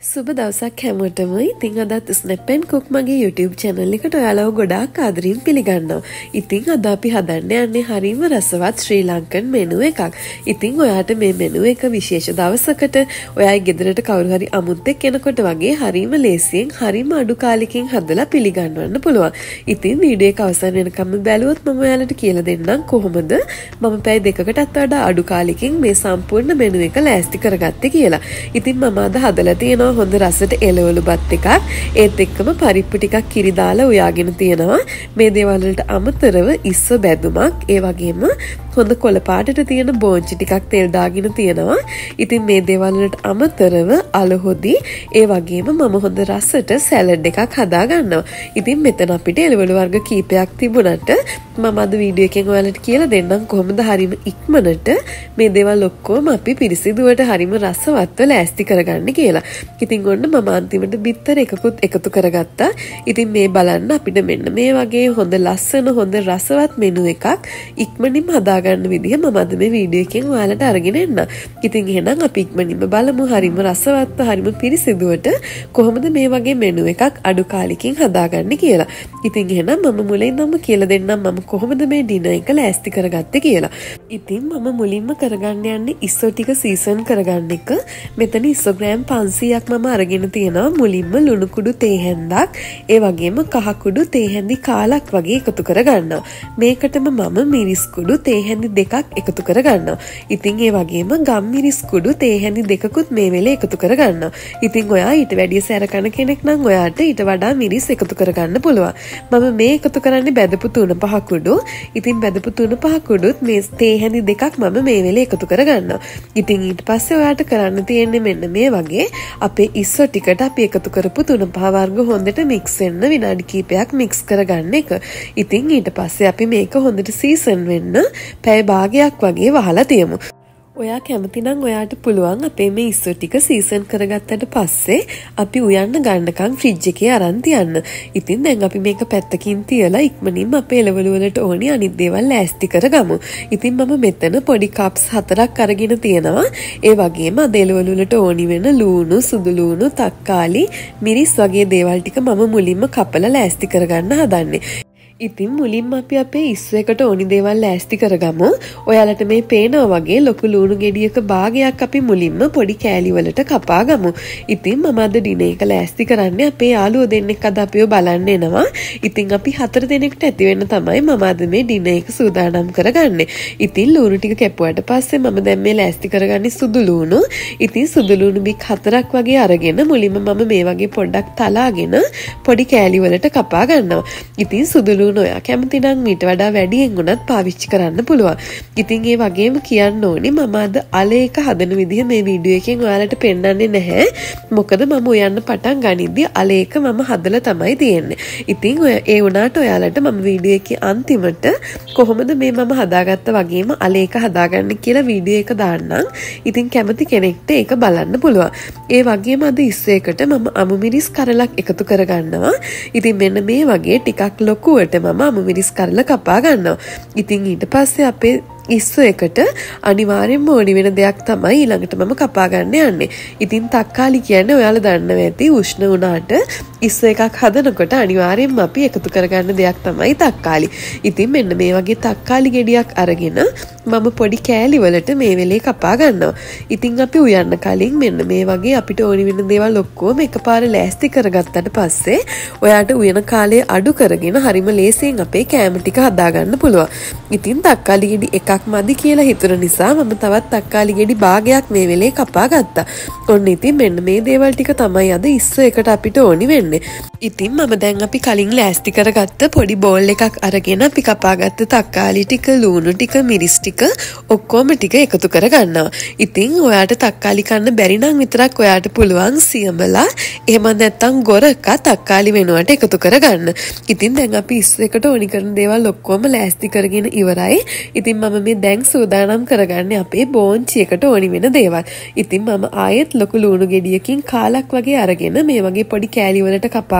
සුබ දවසක් හැමෝටම. ඉතින් අදත් ස්නැප් ඇන්ඩ් කුක් මගේ YouTube channel එකට ඔයාලව ගොඩාක් ආදරෙන් පිළිගන්නවා. ඉතින් අද අපි හදන්න යන්නේ හරිම රසවත් ශ්‍රී ලංකන් මෙනු එකක්. ඉතින් ඔයාට මේ මෙනු එක විශේෂ දවසකට ඔයාගේ ගෙදරට කවුරු හරි අමුත්තෙක් එනකොට වගේ හරිම ලේසියෙන් හරිම අඩු කාලෙකින් හදලා පිළිගන්වන්න පුළුවන්. ඉතින් වීඩියෝ එක අවසන් වෙනකම් බැලුවොත් මම ඔයාලට කියලා දෙන්නම් කොහොමද මම පැය දෙකකටත් වඩා අඩු කාලෙකින් මේ සම්පූර්ණ මෙනු එක ලෑස්ති කරගත්තේ කියලා. ඉතින් මම අද හදලා තියෙනවා හොඳ රසට එළවලු බත් එකක්. ඒත් එක්කම පරිප්පු ටිකක් කිරි දාලා උයාගෙන තියෙනවා. මේ දේවල් වලට අමතරව ඉස්ස බැදුමක්, ඒ වගේම හොඳ කොළ පාටට තියෙන බෝංචි ටිකක් තෙල් දාගෙන තියෙනවා. ඉතින් මේ දේවල් වලට අමතරව අලහොදි, ඒ වගේම මම හොඳ රසට සැලඩ් එකක් හදා ගන්නවා. ඉතින් මෙතන අපිට එළවලු වර්ග කීපයක් තිබුණාට මම අද වීඩියෝ එකෙන් ඔයාලට කියලා දෙන්නම් කොහොමද හරිම ඉක්මනට මේ දේවල් ඔක්කොම අපි පිරිසිදුවට හරිම රසවත්ව ලෑස්ති කරගන්න කියලා. ඉතින් ඔන්න මම අන්තිමට බිත්තර එකකුත් එකතු කරගත්තා. ඉතින් මේ බලන්න අපිට මෙන්න මේ වගේ හොඳ ලස්සන හොඳ රසවත් මෙනු එකක් ඉක්මනින්ම හදාගන්න විදිහ මම අද මේ වීඩියෝ එකෙන් ඔයාලට අරගෙන එන්න. ඉතින් එහෙනම් අපි ඉක්මනින්ම බලමු හරිම රසවත්ව හරිම පිරිසිදුවට කොහොමද මේ වගේ මෙනු එකක් අඩු කාලෙකින් හදාගන්නේ කියලා. ඉතින් එහෙනම් මම මුලින්ම කියලා දෙන්නම් මම කොහොමද මේ ඩිනර් එක ලෑස්ති කරගත්තේ කියලා. ඉතින් මම මුලින්ම කරගන්න යන්නේ ඉස්සෝ ටික සීසන් කරගන්න එක. මෙතන ඉස්සෝ ග්‍රෑම් 500ක් මම අරගෙන තියෙනවා. මුලින්ම ලුණු කුඩු තේ හැන්දක්, ඒ වගේම කහ කුඩු තේ හැඳි කාලක් වගේ එකතු කරගන්නවා. මේකටම මම මිරිස් කුඩු තේ හැඳි දෙකක් එකතු කරගන්නවා. ඉතින් ඒ වගේම ගම් මිරිස් කුඩු තේ හැඳි දෙකකුත් මේ වෙලේ එකතු කරගන්නවා. ඉතින් ඔයා ඊට වැඩිය සැර කන කෙනෙක් නම් ඔයාට ඊට වඩා මිරිස් එකතු කරගන්න පුළුවන්. මම මේ එකතු කරන්නේ බැදපු 3-5 කුඩු. ඉතින් බැදපු 3-5 කුඩුත් මේ තේ හැඳි දෙකක් මම මේ වෙලේ එකතු කරගන්නවා. ඉතින් ඊට පස්සේ ඔයාට කරන්න තියෙන්නේ මෙන්න මේ වගේ අපේ ඉස්සෝ ටිකට අපි එකතු කරපු 3-5 වර්ග හොඳට මික්ස් වෙන්න විනාඩි කිහිපයක් මික්ස් කරගන්න එක. ඉතින් ඊට පස්සේ අපි මේක හොඳට සීසන් වෙන්න පැය භාගයක් වගේ වහලා තියමු. ඔයා කැමති නම් ඔයාට පුළුවන් අපේ මේ ඉස්සෝ ටික සීසන් කරගත්තට පස්සේ අපි උයන්න ගන්නකම් ෆ්‍රිජ් එකේ අරන් තියන්න. ඉතින් දැන් අපි මේක පැත්තකින් තියලා ඉක්මනින්ම අපේ එළවලු වලට ඕනි අනිත් දේවල් ලෑස්ති කරගමු. ඉතින් මම මෙතන පොඩි කප්ස් 4ක් අරගෙන තියෙනවා. ඒ වගේම අද එළවලු වලට ඕනි වෙන ලූණු, සුදු ලූණු, තක්කාලි, මිරිස් වගේ දේවල් ටික මම මුලින්ම කපලා ලෑස්ති කරගන්න හදන්නේ. ඉතින් මුලින්ම අපි අපේ ඉස්සෝ එකට ඕනි දේවල් ලෑස්ති කරගමු. ඔයාලට මේ පේනවා වගේ ලොකු ලුණු ගෙඩියක භාගයක් අපි මුලින්ම පොඩි කෑලි වලට කපා ගමු. ඉතින් මම අද ඩිනර් එක ලෑස්ති කරන්නේ අපේ යාළුවෝ දෙන්නෙක් අද අපිව බලන්න එනවා. ඉතින් අපි 4 දෙනෙක්ට ඇති වෙන්න තමයි මම අද මේ ඩිනර් එක සූදානම් කරගන්නේ. ඉතින් ලුණු ටික කැපුවාට පස්සේ මම දැන් මේ ලෑස්ති කරගන්නේ සුදු ලුණු. ඉතින් සුදු ලුණු බික් 4ක් වගේ අරගෙන මුලින්ම මම මේ වගේ පොඩ්ඩක් තලාගෙන පොඩි කෑලි වලට කපා ගන්නවා. ඉතින් සුදු ඔයා කැමති නම් ඊට වඩා වැඩියෙන් උනත් පාවිච්චි කරන්න පුළුවන්. ඉතින් ඒ වගේම කියන්න ඕනේ මම අද අලේක හදන විදිහ මේ වීඩියෝ එකෙන් ඔයාලට පෙන්නන්නේ නැහැ. මොකද මම උයන්න පටන් ගනිද්දී අලේක මම හදලා තමයි තියෙන්නේ. ඉතින් ඔය ඒ උනාට ඔයාලට මම වීඩියෝ එකේ අන්තිමට කොහොමද මේ මම හදාගත්ත වගේම අලේක හදාගන්න කියලා වීඩියෝ එක දාන්නම්. ඉතින් කැමති කෙනෙක්ට ඒක බලන්න පුළුවන්. ඒ වගේම අද ඉස්සෙකට මම අමු මිරිස් කරලක් එකතු කරගන්නවා. ඉතින් මෙන්න මේ වගේ ටිකක් ලොකුවට මම අමු මිරිස් කරලා කපා ගන්නවා. ඉතින් ඊට පස්සේ අපේ ඉස්සෝ එකට අනිවාර්යෙන්ම ඕනි වෙන දෙයක් තමයි ඊළඟට මම කපා ගන්න යන්නේ. ඉතින් තක්කාලි කියන්නේ ඔයාලා දන්නවා ඇති උෂ්ණ වුණාට ඉස්සෝ එකක් හදනකොට අනිවාර්යෙන්ම අපි එකතු කරගන්න දෙයක් තමයි තක්කාලි. ඉතින් මෙන්න මේ වගේ තක්කාලි ගෙඩියක් අරගෙන මම පොඩි කෑලි වලට මේ වෙලේ කපා ගන්නවා. ඉතින් අපි උයන්න කලින් මෙන්න මේ වගේ අපිට ඕනි වෙන දේවල් ඔක්කොම එකපාර ලෑස්ති කරගත්තට පස්සේ ඔයාට උයන කාලය අඩු කරගෙන හරිම ලේසියෙන් අපේ කෑම ටික හදා ගන්න පුළුවන්. ඉතින් තක්කාලි ගෙඩි එකක් මදි කියලා හිතුන නිසා මම තවත් තක්කාලි ගෙඩි භාගයක් මේ වෙලේ කපා ගත්තා. ඔන්න ඉතින් මෙන්න මේ දේවල් ටික තමයි අද ඉස්සෝ එකට අපිට ඕනි වෙන්නේ. ඉතින් මම දැන් අපි කලින් ලෑස්ති කරගත්ත පොඩි බෝල් එකක් අරගෙන අපි කපාගත්ත තක්කාලි ටික, ලූණු ටික, මිරිස් ටික ඔක්කොම ටික එකතු කරගන්නවා. ඉතින් ඔයාට තක්කාලි කන්න බැරි නම් විතරක් ඔයාට පුළුවන් සියඹලා එහෙම නැත්නම් ගොරක තක්කාලි වෙනුවට එකතු කරගන්න. ඉතින් දැන් අපි ඉස්සෝ එකට ඕනි කරන දේවල් ඔක්කොම ලෑස්ති කරගෙන ඉවරයි. ඉතින් මම මේ දැන් සූදානම් කරගන්නේ අපේ බෝංචි එකට ඕනි වෙන දේවල්. ඉතින් මම ආයෙත් ලොකු ලුණු ගෙඩියකින් කාලක් වගේ අරගෙන මේ වගේ පොඩි කෑලි වලට කපා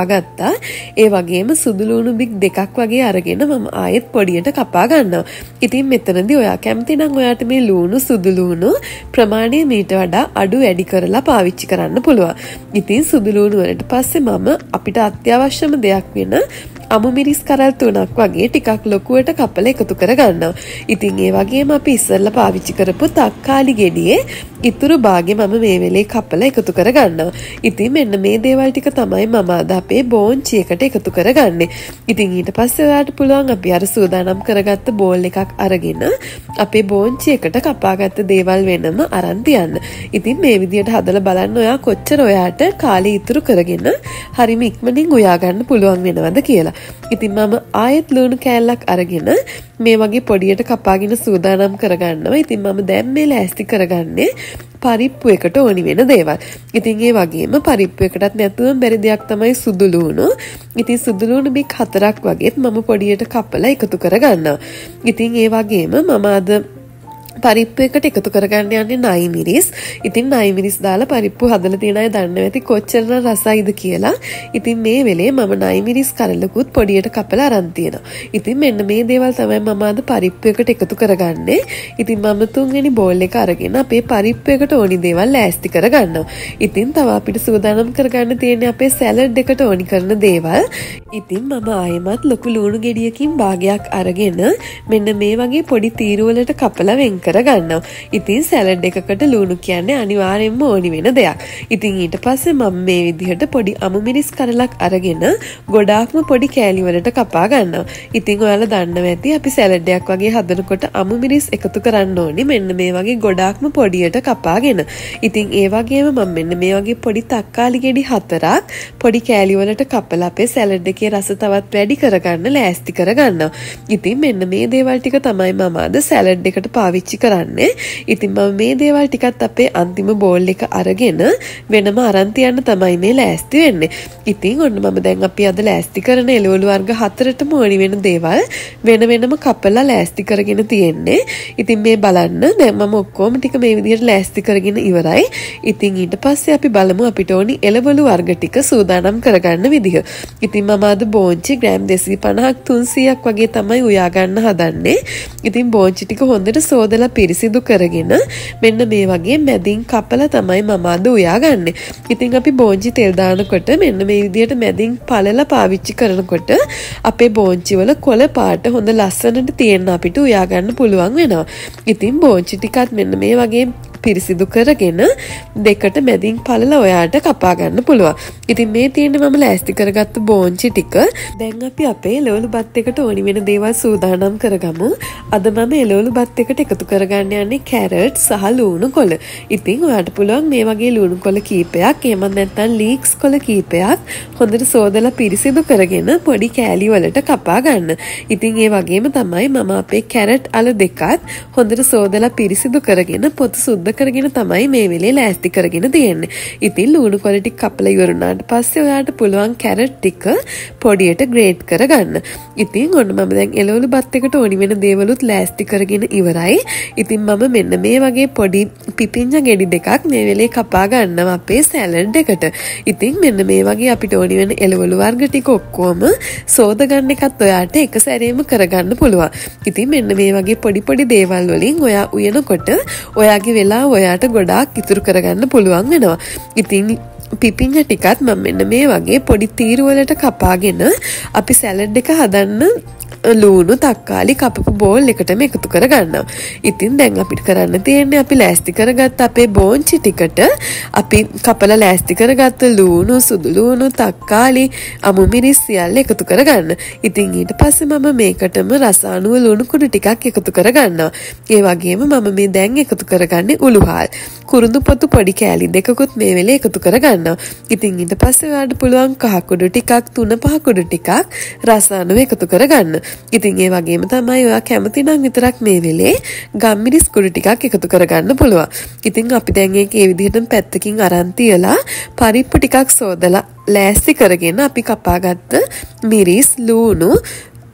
ගත්තා. ඒ වගේම සුදු ලුණු බික් දෙකක් වගේ අරගෙන මම ආයෙත් පොඩියට කපා ගන්නවා. ඉතින් මෙතනදී ඔයා කැමති නම් ඔයාට මේ ලුණු සුදු ලුණු ප්‍රමාණය මීට වඩා අඩු වැඩි කරලා පාවිච්චි කරන්න පුළුවන්. ඉතින් සුදු ලුණු වලට පස්සේ මම අපිට අත්‍යවශ්‍යම දෙයක් වෙන අමු මිරිස් කරල් 3ක් වගේ ටිකක් ලොකුවට කපලා එකතු කර ගන්නවා. ඉතින් ඒ වගේම අපි ඉස්සෙල්ලා පාවිච්චි කරපු තක්කාලි ගෙඩියේ ඉතුරු භාගෙ මම මේ වෙලේ කපලා එකතු කර ගන්නවා. ඉතින් මෙන්න මේ දේවල් ටික තමයි මම අද අපේ බෝන්චි එකට එකතු කරගන්නේ. ඉතින් ඊට පස්සේ ඔයාලට පුළුවන් අපි අර සූදානම් කරගත්ත බෝල් එකක් අරගෙන අපේ බෝන්චි එකට කපාගත්ත දේවල් වෙනම අරන් තියන්න. ඉතින් මේ විදිහට හදලා බලන්න ඔයා කොච්චර ඔයාට කාලේ ඉතුරු කරගෙන හරිම ඉක්මනින් උයා ගන්න පුළුවන් වෙනවද කියලා. ඉතින් මම ආයෙත් ලුණු කෑල්ලක් අරගෙන මේ වගේ පොඩියට කපාගෙන සූදානම් කරගන්නවා. ඉතින් මම දැන් මේ ලෑස්ති කරගන්නේ පරිප්පු එකට ඕනි වෙන දේවල්. ඉතින් ඒ වගේම පරිප්පු එකටත් නැතුවම බැරි දෙයක් තමයි සුදු ලුණු. ඉතින් සුදු ලුණු බික් 4ක් වගේත් මම පොඩියට කපලා එකතු කරගන්නවා. ඉතින් ඒ වගේම මම අද පරිප්පු එකට එකතු කරගන්න යන්නේ නයි මිරිස්. ඉතින් නයි මිරිස් දාලා පරිප්පු හදලා තියන අය දන්නවා ඇති කොච්චර රසයිද කියලා. ඉතින් මේ වෙලේ මම නයි මිරිස් කරලකුත් පොඩියට කපලා අරන් තියෙනවා. ඉතින් මෙන්න මේ දේවල් තමයි මම අද පරිප්පු එකට එකතු කරගන්නේ. ඉතින් මම තුන්වෙනි බෝල් එක අරගෙන අපේ පරිප්පු එකට ඕනි දේවල් ලෑස්ති කරගන්නවා. ඉතින් තව අපිට සූදානම් කරගන්න තියෙන්නේ අපේ සැලඩ් එකට ඕනි කරන දේවල්. ඉතින් මම ආයෙමත් ලොකු ලුණු ගෙඩියකින් භාගයක් අරගෙන මෙන්න මේ වගේ පොඩි තීරු වලට කපලා වෙන් කරගන්නවා. ඉතින් සැලඩ් එකකට ලුණු කියන්නේ අනිවාර්යෙන්ම ඕනි වෙන දෙයක්. ඉතින් ඊට පස්සේ මම මේ විදිහට පොඩි අමු මිරිස් කරලක් අරගෙන ගොඩාක්ම පොඩි කෑලි වලට කපා ගන්නවා. ඉතින් ඔයාලා දන්නවා ඇති අපි සැලඩ් එකක් වගේ හදනකොට අමු මිරිස් එකතු කරන්න ඕනි මෙන්න මේ වගේ ගොඩාක්ම පොඩියට කපාගෙන. ඉතින් ඒ වගේම මම මෙන්න මේ වගේ පොඩි තක්කාලි ගෙඩි 4ක් පොඩි කෑලි වලට කපලා අපේ සැලඩ් එකේ රස තවත් වැඩි කරගන්න ලෑස්ති කරගන්නවා. ඉතින් මෙන්න මේ දේවල් ටික තමයි මම අද සැලඩ් එකට පාවිච්චි කරන්නේ. ඉතින් මම මේ දේවල් ටිකත් අපේ අන්තිම බෝල් එක අරගෙන වෙනම අරන් තියන්න තමයි මේ ලෑස්ති වෙන්නේ. ඉතින් ඔන්න මම දැන් අපි අද ලෑස්ති කරන එළවලු වර්ග 4ටම ඕනි වෙන දේවල් වෙන වෙනම කපලා ලෑස්ති කරගෙන තියෙන්නේ. ඉතින් මේ බලන්න දැන් මම ඔක්කොම ටික මේ විදිහට ලෑස්ති කරගෙන ඉවරයි. ඉතින් ඊට පස්සේ අපි බලමු අපිට ඕනි එළවලු වර්ග ටික සූදානම් කරගන්න විදිහ. ඉතින් මම අද බෝන්චි ග්‍රෑම් 250ක් 300ක් වගේ තමයි උයා ගන්න හදන්නේ. ඉතින් බෝන්චි ටික හොඳට සෝදලා පිරිසිදු කරගෙන මෙන්න මේ වගේ මැදින් කපලා තමයි මම අද උයා ගන්නෙ. ඉතින් අපි බෝන්චි තෙල් දානකොට මෙන්න මේ විදිහට මැදින් පළලා පාවිච්චි කරනකොට අපේ බෝන්චි වල කොළ පාට හොඳ ලස්සනට තියෙන්න අපිට උයා ගන්න පුළුවන් වෙනවා. ඉතින් බෝන්චි ටිකත් මෙන්න මේ වගේ පිරිසිදු කරගෙන දෙකට මැදින් පළලා ඔයාට කපා ගන්න පුළුවන්. ඉතින් මේ තියෙන්නේ මම ලෑස්ති කරගත්තු බෝන්චි ටික. දැන් අපි අපේ එළවලු බත් එකට ඕනි වෙන දේවල් සූදානම් කරගමු. අද මම එළවලු බත් එකට එකතු කරගන්න යන්නේ කැරට් සහ ලුණු කොළ. ඉතින් ඔයාට පුළුවන් මේ වගේ ලුණු කොළ කීපයක් එහෙම නැත්නම් ලීක්ස් කොළ කීපයක් හොඳට සෝදලා පිරිසිදු කරගෙන පොඩි කෑලි වලට කපා ගන්න. ඉතින් ඒ වගේම තමයි මම අපේ කැරට් අල දෙකත් හොඳට සෝදලා පිරිසිදු කරගෙන පොතු සුද්ධ කරගෙන තමයි මේ වෙලේ ලෑස්ති කරගෙන තියෙන්නේ. ඉතින් ලුණු කොළ ටික කපලා ඉවරුනාට පස්සේ ඔයාට පුළුවන් කැරට් ටික පොඩියට ග්‍රේට් කරගන්න. ඉතින් ඔන්න මම දැන් එළවලු බත් එකට ඕනි වෙන දේවලුත් ලෑස්ති කරගෙන ඉවරයි. ඉතින් මම මෙන්න මේ වගේ පොඩි පිපිඤ්ඤා ගෙඩි දෙකක් මේ වෙලේ කපා ගන්නවා අපේ සැලඩ් එකට. ඉතින් මෙන්න මේ වගේ අපිට ඕනි වෙන එළවලු වර්ග ටික ඔක්කොම සෝද ගන්න එකත් ඔයාට එක සැරේම කරගන්න පුළුවන්. ඉතින් මෙන්න මේ වගේ පොඩි දේවල් වලින් ඔයා උයනකොට ඔයාගේ වෙලාව ඔයාට ගොඩාක් ඉතුරු කරගන්න පුළුවන් වෙනවා. ඉතින් පිපිඤ්ඤා ටිකත් මම මෙන්න මේ වගේ පොඩි තීරු වලට කපාගෙන අපි සැලඩ් එක හදන්න ලුණු තක්කාලි කපපු බෝල් එකටම එකතු කරගන්නවා. ඉතින් දැන් අපිට කරන්න තියෙන්නේ අපි ලෑස්ති කරගත්ත අපේ බෝන්චි ටිකට අපි කපලා ලෑස්ති කරගත්ත ලුණු සුදු ලුණු තක්කාලි අමු මිරිස් සියල්ල එකතු කරගන්න. ඉතින් ඊට පස්සේ මම මේකටම රසායනික ලුණු කුඩු ටිකක් එකතු කරගන්නවා. ඒ වගේම මම මේ දැන් එකතු කරගන්නේ උළුහාල්. කුරුඳු පොතු පොඩි කෑලි දෙකකුත් මේ වෙලේ එකතු කරගන්නවා. ඉතින් ඊට පස්සේ ඔයාලට පුළුවන් කහ කුඩු ටිකක් තුන පහ කුඩු ටිකක් රසායනික එකතු කරගන්න. ඉතින් ඒ වගේම තමයි ඔයා කැමති නම් විතරක් මේ වෙලේ ගම්මිරිස් කුඩු ටිකක් එකතු කරගන්න පුළුවන්. ඉතින් අපි දැන් ඒක ඒ විදිහටම පැත්තකින් අරන් තියලා පරිප්පු ටිකක් සෝදලා ලෑස්ති කරගෙන අපි කපාගත්ත මිරිස් ලුණු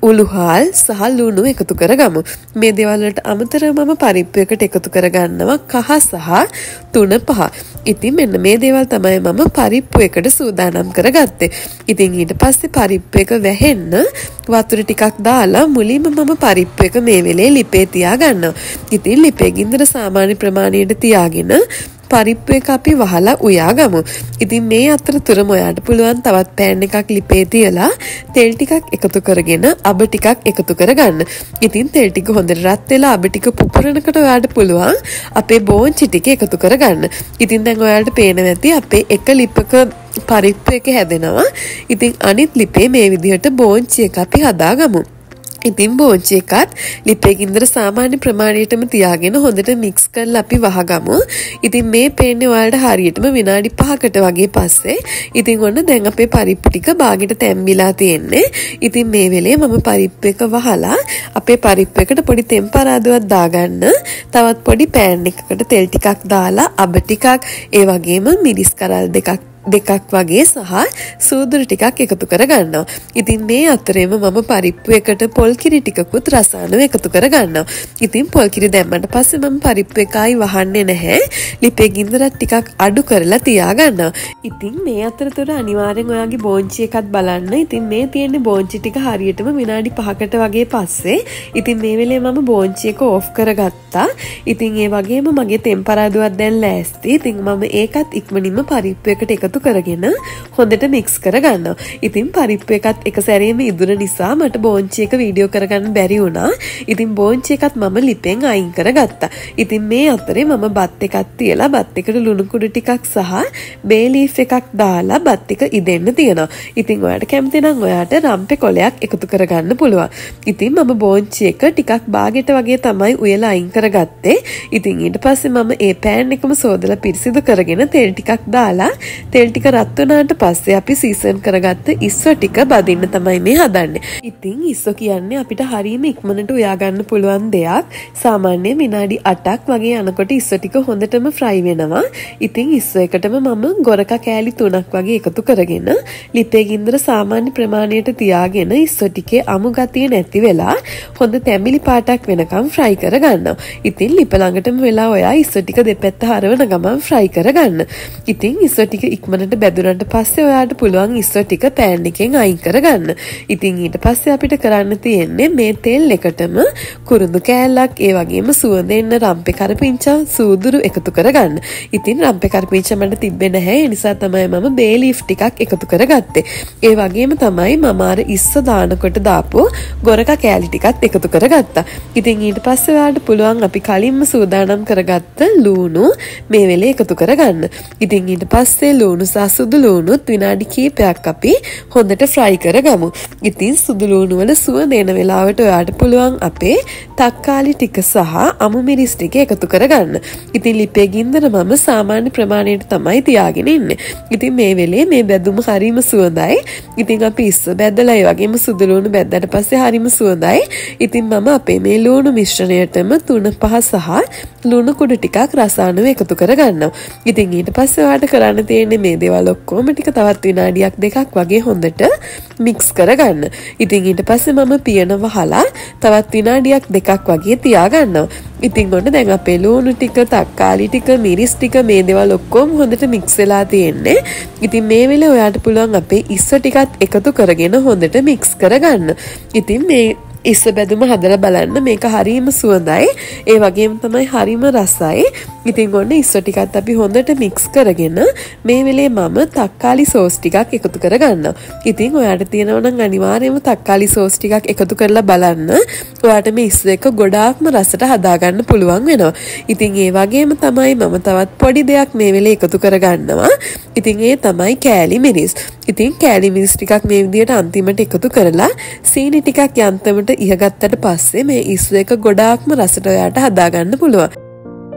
උළුහල් සහ ලුණු එකතු කරගමු. මේ දේවල් වලට අමතරව මම පරිප්පු එකට එකතු කරගන්නවා කහ සහ තුන පහ. ඉතින් මෙන්න මේ දේවල් තමයි මම පරිප්පු එකට සූදානම් කරගත්තේ. ඉතින් ඊට පස්සේ පරිප්පු එක වැහෙන්න වතුර ටිකක් දාලා මුලින්ම මම පරිප්පු එක මේ වෙලේ ලිපේ තියා ගන්නවා. ඉතින් ලිපේ ගින්දර සාමාන්‍ය ප්‍රමාණයට තියාගෙන පරිප්පු එක අපි වහලා උයාගමු. ඉතින් මේ අතරතුරම ඔයාට පුළුවන් තවත් පෑන් එකක් ලිපේ තියලා තෙල් ටිකක් එකතු කරගෙන අබ ටිකක් එකතු කරගන්න. ඉතින් තෙල් ටික හොඳට රත් වෙලා අබ ටික පුපුරනකොට ඔයාට පුළුවන් අපේ බෝංචි ටික එකතු කරගන්න. ඉතින් දැන් ඔයාලට පේනවා ඇති අපේ එක ලිපක පරිප්පු එක හැදෙනවා. ඉතින් අනිත් ලිපේ මේ විදිහට බෝංචි එක අපි හදාගමු. ඉතින් බෝංචි එකත් ලිපේ ගින්දර සාමාන්‍ය ප්‍රමාණයටම තියාගෙන හොඳට මික්ස් කරලා අපි වහගමු. ඉතින් මේ පේන්නේ ඔයාලට හරියටම විනාඩි 5කට වගේ පස්සේ. ඉතින් ඔන්න දැන් අපේ පරිප්පු ටික බාගෙට තැම්බිලා තියෙන්නේ. ඉතින් මේ වෙලේ මම පරිප්පු එක වහලා අපේ පරිප්පු එකට පොඩි තෙම්පරාදුවක් දාගන්න. තවත් පොඩි පෑන් එකකට තෙල් ටිකක් දාලා අබ ටිකක් ඒ වගේම මිරිස් කරල් දෙකක් වගේ සහ සූදුරු ටිකක් එකතු කරගන්නවා. ඉතින් මේ අතරේම මම පරිප්පු එකට පොල් කිරි ටිකකුත් රසායනව එකතු කරගන්නවා. ඉතින් පොල් කිරි දැම්මට පස්සේ මම පරිප්පු එකයි වහන්නේ නැහැ. ලිපේ ගින්දරත් ටිකක් අඩු කරලා තියාගන්නවා. ඉතින් මේ අතරතුර අනිවාර්යෙන් ඔයාගේ බෝංචි එකත් බලන්න. ඉතින් මේ තියෙන බෝංචි ටික හරියටම විනාඩි 5කට වගේ පස්සේ. ඉතින් මේ වෙලේ මම බෝංචි එක ඕෆ් කරගත්තා. ඉතින් ඒ වගේම මගේ තෙම්පරාදුවක් දැන් ලෑස්ති. ඉතින් මම ඒකත් ඉක්මනින්ම පරිප්පු එකට එකතු කරගෙන හොඳට මික්ස් කරගන්නවා. ඉතින් පරිප්පු එකත් එක සැරේම ඉදුර නිසා මට බෝංචි එක වීඩියෝ කරගන්න බැරි වුණා. ඉතින් බෝංචි එකත් මම ලිපෙන් අයින් කරගත්තා. ඉතින් මේ අතරේ මම බත් එකක් තියලා බත් එකට ලුණු කුඩු ටිකක් සහ බේ ලීෆ් එකක් දාලා බත් එක ඉදෙන්න තියනවා. ඉතින් ඔයාලට කැමති නම් ඔයාට රම්පේ කොලයක් එකතු කරගන්න පුළුවන්. ඉතින් මම බෝංචි එක ටිකක් බාගෙට වගේ තමයි උයලා අයින් කරගත්තේ. ඉතින් ඊට පස්සේ මම ඒ පෑන් එකම සෝදලා පිරිසිදු කරගෙන තෙල් ටිකක් දාලා තෙල් ටික රත් වුණාට පස්සේ අපි සීසන් කරගත්ත ඉස්සෝ ටික බදින්න තමයි මේ හදන්නේ. ඉතින් ඉස්සෝ කියන්නේ අපිට හරියම ඉක්මනට උයා ගන්න පුළුවන් දෙයක්. සාමාන්‍යයෙන් විනාඩි 8ක් වගේ යනකොට ඉස්සෝ ටික හොඳටම ෆ්‍රයි වෙනවා. ඉතින් ඉස්සෝ එකටම මම ගොරක කෑලි 3ක් වගේ එකතු කරගෙන ලිපේ ගින්දර සාමාන්‍ය ප්‍රමාණයට තියාගෙන ඉස්සෝ ටිකේ අමු ගතිය නැති වෙලා හොඳ තැඹිලි පාටක් වෙනකම් ෆ්‍රයි කරගන්නවා. ඉතින් ලිප ළඟටම වෙලා ඔයා ඉස්සෝ ටික දෙපැත්ත හරවන ගමන් ෆ්‍රයි කරගන්න. ඉතින් ඉස්සෝ ටික ඉක්මනට බැදුනට පස්සේ ඔයාට පුළුවන් ඉස්සෝ ටික පෑන් එකෙන් අයින් කරගන්න. ඉතින් ඊට පස්සේ අපිට කරන්න තියෙන්නේ මේ තෙල් එකටම කුරුඳු කෑල්ලක් ඒ වගේම සුවඳ එන්න රම්පේ කරපිංචා සූදුරු එකතු කරගන්න. ඉතින් රම්පේ කරපිංචා මට තිබ්බේ නැහැ. ඒ නිසා තමයි මම බේ ලීෆ් ටිකක් එකතු කරගත්තේ. ඒ වගේම තමයි මම අර ඉස්සෝ දානකොට දාපු ගොරක කෑලි ටිකත් එකතු කරගත්තා. ඉතින් ඊට පස්සේ ඔයාට පුළුවන් අපි කලින්ම සූදානම් කරගත්ත ලූණු මේ වෙලේ එකතු කරගන්න. ඉතින් ඊට පස්සේ ලූණු සහ සුදු ලූණුත් විනාඩි කිහිපයක් අපි හොඳට ෆ්‍රයි කරගමු. ඉතින් සුදු ලූණු වල සුවඳ එන වෙලාවට ඔයාට පුළුවන් අපේ තක්කාලි ටික සහ අමු මිරිස් ටික එකතු කරගන්න. ඉතින් ලිපේ ගින්දර මම සාමාන්‍ය ප්‍රමාණයට තමයි තියාගෙන ඉන්නේ. ඉතින් මේ වෙලේ මේ බැදුම හරිම සුවඳයි. ඉතින් අපි ඉස්සෝ බැදලා ඒ වගේම සුදු ලූණු බැද්දාට පස්සේ හරිම සුවඳයි. ඉතින් මම අපේ මේ ලූණු මිශ්‍රණයටම 3-5 සහ ලුණු කුඩු ටිකක් රසායනව එකතු කරගන්නවා. ඉතින් ඊට පස්සේ ඔයාට කරන්න තියෙන්නේ මේ දේවල් ඔක්කොම ටික තවත් විනාඩියක් දෙකක් වගේ හොඳට මික්ස් කරගන්න. ඉතින් ඊට පස්සේ මම පියන වහලා තවත් විනාඩියක් දෙකක් වගේ තියාගන්නවා. ඉතින් ඔන්න දැන් අපේ ලුණු ටික, තක්කාලි ටික, මිරිස් ටික මේ දේවල් ඔක්කොම හොඳට මික්ස් වෙලා තියෙන්නේ. ඉතින් මේ වෙලේ ඔයාට පුළුවන් අපේ ඉස්සෝ ටිකත් එකතු කරගෙන හොඳට මික්ස් කරගන්න. ඉතින් මේ ඉස්සෝ බැදුම හදලා බලන්න මේක හරිම සුවඳයි. ඒ වගේම තමයි හරිම රසයි. ඉතින් ඔන්න ඉස්සෝ ටිකත් අපි හොඳට මික්ස් කරගෙන මේ වෙලේ මම තක්කාලි සෝස් ටිකක් එකතු කරගන්නවා. ඉතින් ඔයාට තියෙනවා නම් අනිවාර්යයෙන්ම තක්කාලි සෝස් ටිකක් එකතු කරලා බලන්න. ඔයාට මේ ඉස්සෝ එක ගොඩාක්ම රසට හදාගන්න පුළුවන් වෙනවා. ඉතින් ඒ වගේම තමයි මම තවත් පොඩි දෙයක් මේ වෙලේ එකතු කරගන්නවා. ඉතින් ඒ තමයි කෑලි මිරිස්. ඉතින් කෑලි මිරිස් ටිකක් මේ විදිහට අන්තිමට එකතු කරලා සීනි ටිකක් යන්තමට ඉහගත්තට පස්සේ මේ ඉස්සෝ එක ගොඩාක්ම රසට ඔයාට හදාගන්න පුළුවන්.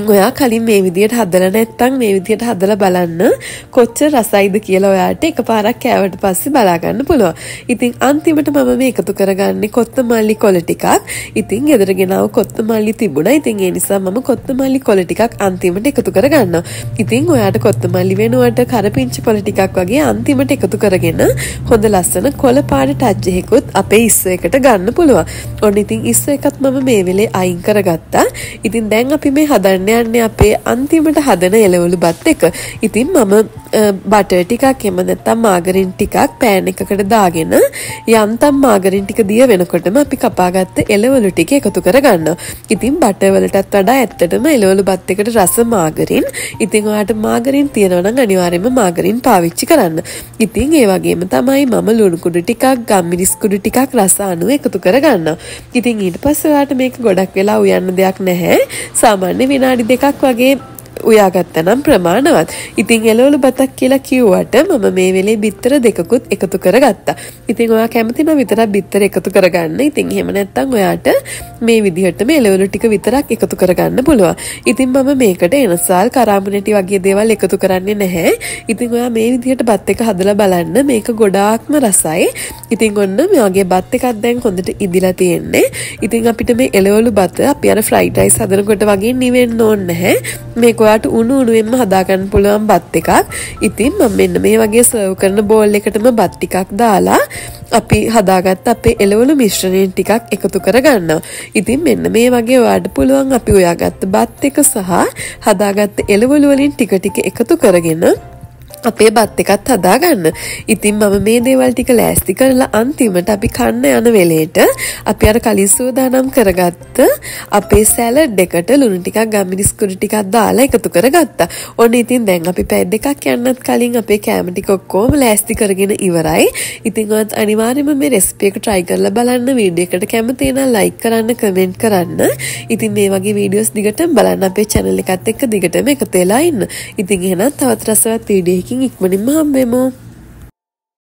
ඔයා කලින් මේ විදියට හදලා නැත්නම් මේ විදියට හදලා බලන්න කොච්චර රසයිද කියලා ඔයාට එකපාරක් කෑවට පස්සේ බලා ගන්න පුළුවන්. ඉතින් අන්තිමට මම මේ එකතු කරගන්නේ කොත්තමල්ලි කොළ ටිකක්. ඉතින් ගෙදර ගෙනාව කොත්තමල්ලි තිබුණා. ඉතින් ඒ නිසා මම කොත්තමල්ලි කොළ ටිකක් අන්තිමට එකතු කරගන්නවා. ඉතින් ඔයාට කොත්තමල්ලි වෙනුවට කරපිංචි කොළ ටිකක් වගේ අන්තිමට එකතු කරගෙන හොඳ ලස්සන කොළ පාට ටච් එකකුත් අපේ ඉස්සෝ එකට ගන්න පුළුවන්. ඔන්න ඉතින් ඉස්සෝ එකත් මම මේ වෙලේ අයින් කරගත්තා. ඉතින් දැන් අපි මේ හදන්න යන්නේ අපේ අන්තිමට හදන එළවලු බත් එක. ඉතින් මම බටර් ටිකක් එහෙම නැත්නම් මාගරින් ටිකක් පෑන් එකකට දාගෙන යන්තම් මාගරින් ටික දිය වෙනකොටම අපි කපාගත්ත එළවලු ටික එකතු කරගන්නවා. ඉතින් බටර් වලටත් වඩා ඇත්තටම එළවලු බත් එකට රස මාගරින්. ඉතින් ඔයාලට මාගරින් තියෙනවා නම් අනිවාර්යයෙන්ම මාගරින් පාවිච්චි කරන්න. ඉතින් ඒ වගේම තමයි මම ලුණු කුඩු ටිකක්, ගම්මිරිස් කුඩු ටිකක් රස අනුව එකතු කරගන්නවා. ඉතින් ඊට පස්සේ ඔයාලට මේක ගොඩක් වෙලා උයන්න දෙයක් නැහැ. සාමාන්‍ය විනාඩි 2ක් වගේ උයාගත්තා නම් ප්‍රමාණවත්. ඉතින් එළවලු බතක් කියලා කිව්වට මම මේ වෙලේ බිත්තර දෙකකුත් එකතු කරගත්තා. ඉතින් ඔයා කැමති නම් විතරක් බිත්තර එකතු කරගන්න. ඉතින් එහෙම නැත්නම් ඔයාට මේ විදිහටම එළවලු ටික විතරක් එකතු කරගන්න පුළුවන්. ඉතින් මම මේකට එනසාල් කරාමුණටි වගේ දේවල් එකතු කරන්නේ නැහැ. ඉතින් ඔයා මේ විදිහට බත් එක හදලා බලන්න. මේක ගොඩාක්ම රසයි. ඉතින් ඔන්න මගේ බත් එකක් දැන් හොඳට ඉදිලා තියෙන්නේ. ඉතින් අපිට මේ එළවලු බත අපි අර ෆ්‍රයිඩ් රයිස් හදනකොට වගේ නිවෙන්න ඕනේ නැහැ. මේක ඔයාට උණු උණුවෙන්ම හදාගන්න පුළුවන් බත් එකක්. ඉතින් මම මෙන්න මේ වගේ සර්ව් කරන බෝල් එකටම බත් ටිකක් දාලා අපි හදාගත්ත අපේ එළවලු මිශ්‍රණයෙන් ටිකක් එකතු කරගන්නවා. ඉතින් මෙන්න මේ වගේ ඔයාට පුළුවන් අපි ඔයාගත්ත බත් එක සහ හදාගත්ත එළවලු වලින් ටික ටික එකතු කරගෙන අපේ බත් එකත් හදාගන්න. ඉතින් මම මේ දේවල් ටික ලෑස්ති කරලා අන්තිමට අපි කන්න යන වෙලේට අපි අර කලින් සූදානම් කරගත්ත අපේ සැලඩ් එකට ලුණු ටිකක් ගම්මිරිස් කුඩු ටිකක් දාලා එකතු කරගත්තා. ඔන්න ඉතින් දැන් අපි පැය දෙකක් යන්නත් කලින් අපේ කෑම ටික ඔක්කොම ලෑස්ති කරගෙන ඉවරයි. ඉතින් ඔයත් අනිවාර්යයෙන්ම මේ රෙසිපි එක try කරලා බලන්න. වීඩියෝ එකට කැමති නම් like කරන්න, comment කරන්න. ඉතින් මේ වගේ වීඩියෝස් දිගටම බලන්න අපේ channel එකත් එක්ක දිගටම එකතු වෙලා ඉන්න. ඉතින් එහෙනම් තවත් රසවත් වීඩියෝ ඉක්මනින්ම හම්බෙමු.